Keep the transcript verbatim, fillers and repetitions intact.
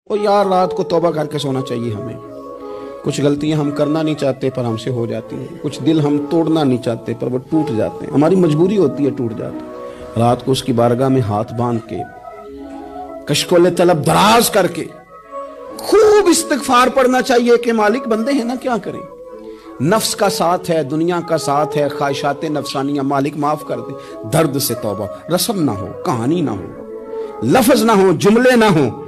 और यार रात को तौबा करके सोना चाहिए हमें। कुछ गलतियां हम करना नहीं चाहते पर हमसे हो जाती हैं, कुछ दिल हम तोड़ना नहीं चाहते पर वो टूट जाते हैं, हमारी मजबूरी होती है टूट जाते। रात को उसकी बारगाह में हाथ बांध के कशकोले तलब दराज करके खूब इस्तिगफार पढ़ना चाहिए कि मालिक बंदे हैं ना, क्या करें, नफ्स का साथ है, दुनिया का साथ है, ख्वाहिशात नफसानियां, मालिक माफ कर दे। दर्द से तौबा, रस्म ना हो, कहानी ना हो, लफ्ज ना हो, जुमले ना हो,